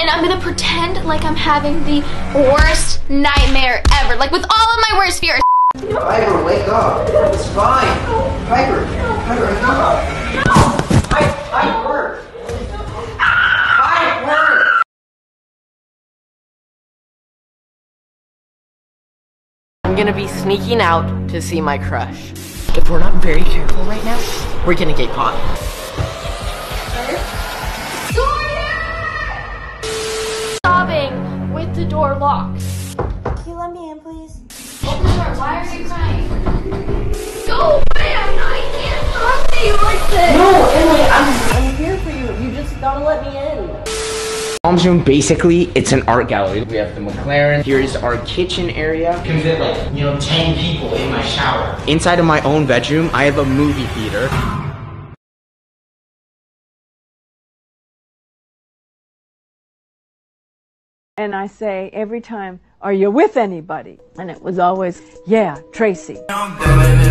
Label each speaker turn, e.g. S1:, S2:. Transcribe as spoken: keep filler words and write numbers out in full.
S1: and I'm gonna pretend like I'm having the worst nightmare ever, like with all of my worst fears.
S2: Piper, wake up. It's fine. Piper, Piper, wake up. Piper, Piper. Piper.
S3: I'm gonna be sneaking out to see my crush. If we're not very careful right now, we're gonna get caught.
S1: Sobbing with the door locked.
S4: Can you let me in, please?
S1: Open the door. Why are you crying? Go away! I can't talk to you like this.
S3: No, Emily, I'm, I'm here for you. You just gotta let me in.
S2: Mom's room, basically, it's an art gallery. We have the McLaren. Here's our kitchen area. Can fit like, you know, ten people in my shower. Inside of my own bedroom, I have a movie theater.
S5: And I say every time, are you with anybody? And it was always, yeah, Tracy.